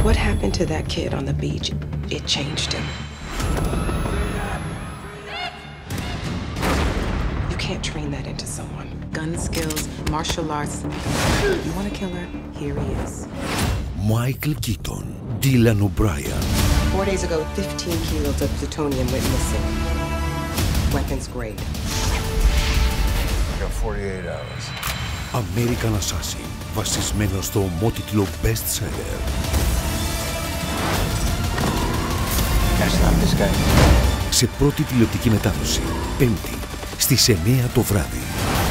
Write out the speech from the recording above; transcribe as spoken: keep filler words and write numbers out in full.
What happened to that kid on the beach? It changed him. You can't train that into someone. Gun skills, martial arts. You want a killer? Here he is. Michael Keaton, Dylan O'Brien. Four days ago, fifteen kilos of plutonium went missing. Weapons grade. I got forty-eight hours. American Assassin, βασισμένο στο ομότιτλο best seller. Gotta stop this guy. Σε πρώτη τηλεοπτική μετάδοση, Πέμπτη, στις εννιά το βράδυ.